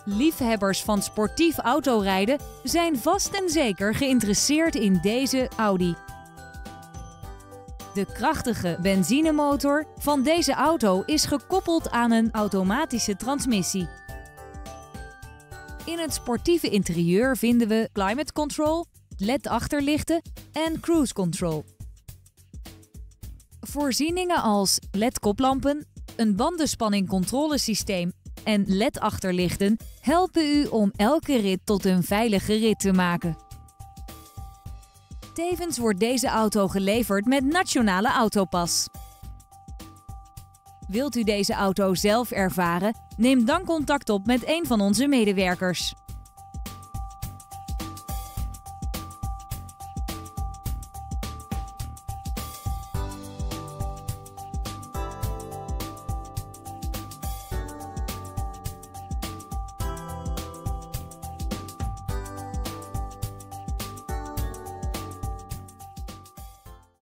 Liefhebbers van sportief autorijden zijn vast en zeker geïnteresseerd in deze Audi. De krachtige benzinemotor van deze auto is gekoppeld aan een automatische transmissie. In het sportieve interieur vinden we climate control, LED-achterlichten en cruise control. Voorzieningen als LED-koplampen, een bandenspanningcontrolesysteem en LED-achterlichten helpen u om elke rit tot een veilige rit te maken. Tevens wordt deze auto geleverd met Nationale Autopas. Wilt u deze auto zelf ervaren? Neem dan contact op met een van onze medewerkers.